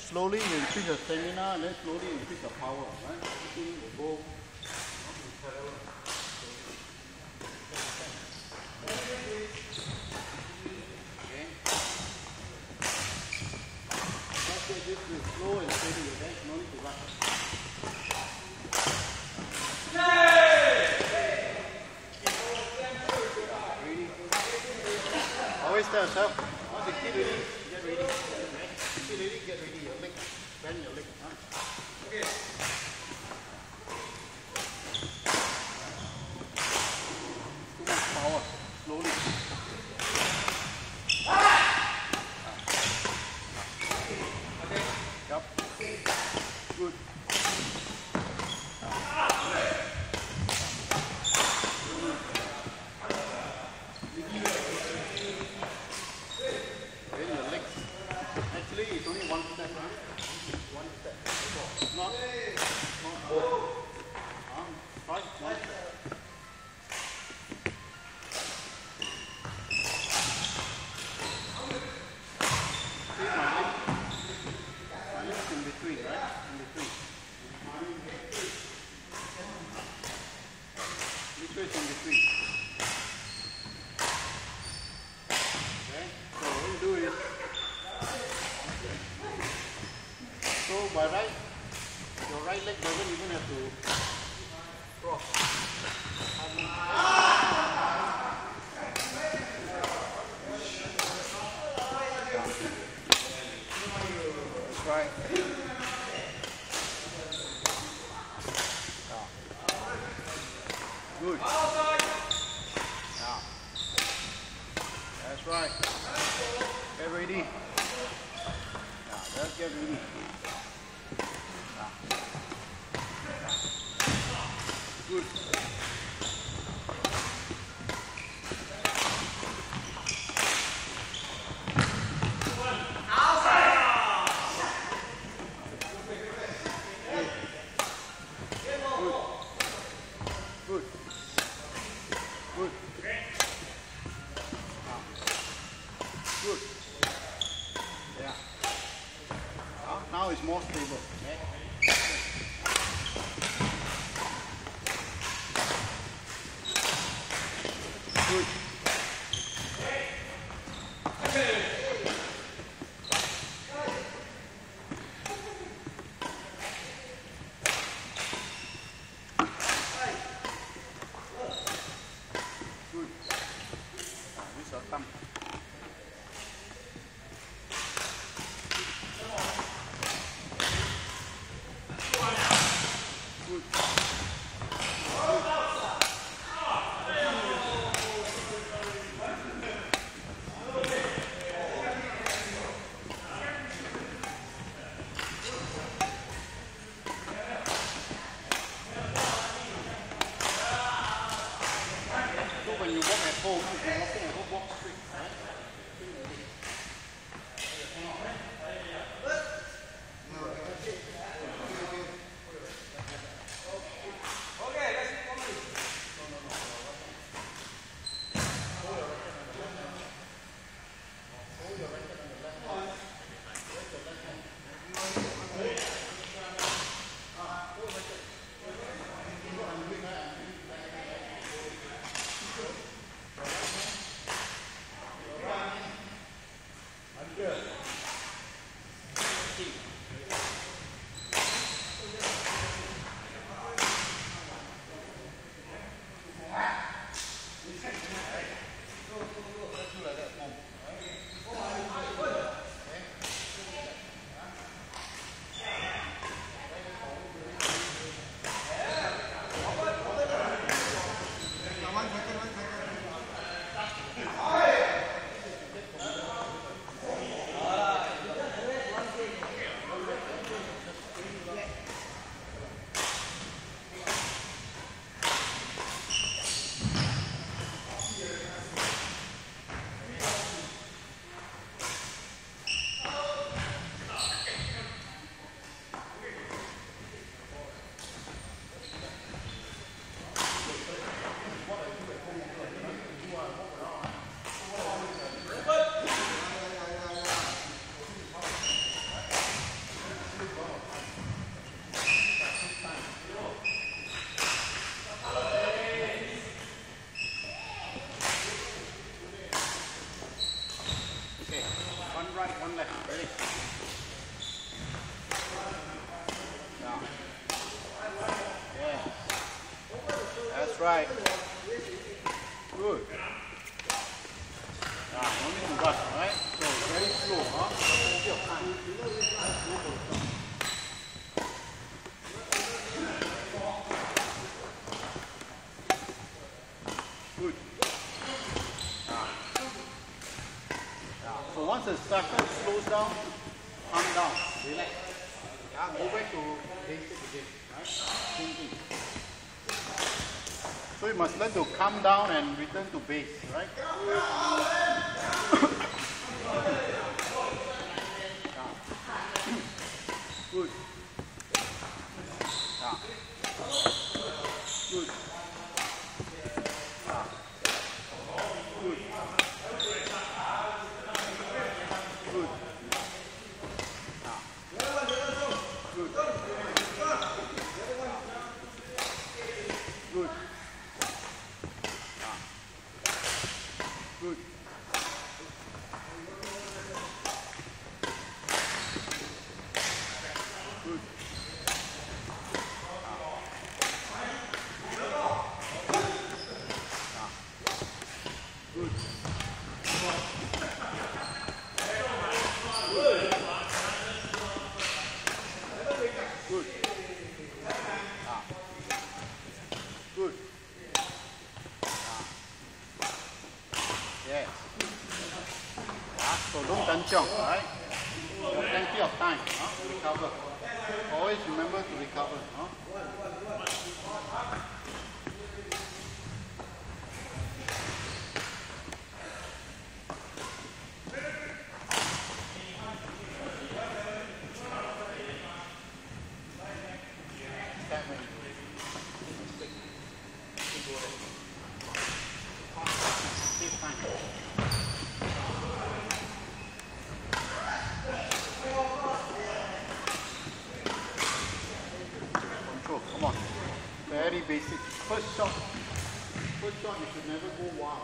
slowly you increase your stamina and then slowly increase your power, right? Everything will go in parallel. Okay. Let's get this slow and steady, okay? No need to rush. Ready? Always tell yourself, once you get ready, get ready. Get ready, get ready. Your leg, bend your leg. Huh? Okay. Too much power. Slowly. Okay. Yep. Good. Bend your legs. Actually, it's only one step. Huh? One step. Not four. Right? One step. See my leg? My leg's in between, right? In between. This way is in between. Okay? So what you do is, so by right, your right leg doesn't even have to cross. That's right. Good. Now. That's right. Get ready. Now, let's get ready. Good. Good. Good. Good. Yeah. Now it's more stable. Okay? Good. Good. Use your thumb. leg. Ready? Down. Yeah. That's right. Good. No need to rush, right? So very slow, huh? Plenty of time. Good. So once the circle slows down, calm down, relax. Go back to basic again, right? Same thing. So you must learn to calm down and return to base, right? Good. Good. Good. Good. Good. Good. Good. Good. Good. Good. Good. Yes. So don't kanchiong, right? You have plenty of time to recover. Always remember to recover. Take time. Control, come on. Very basic. First shot you should never go wild.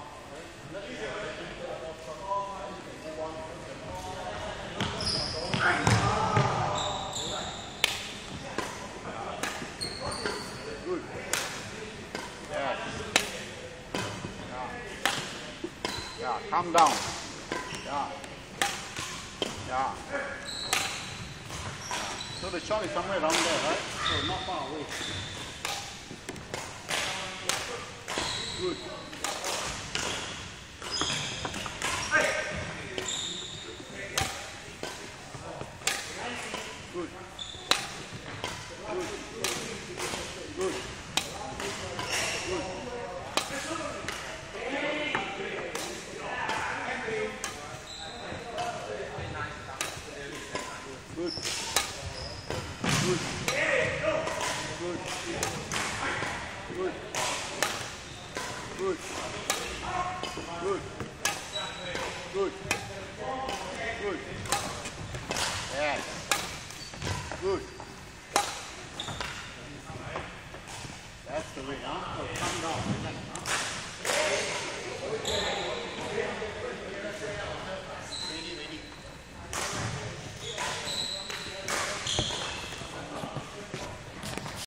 Good. Yes. Yeah, calm down. Yeah. Yeah. So the shot is somewhere around there, right? So not far away. Good. Good. Good. Good. Good. Good. Good. Good. Good. Good. Good. Good. Good. Yes. Good.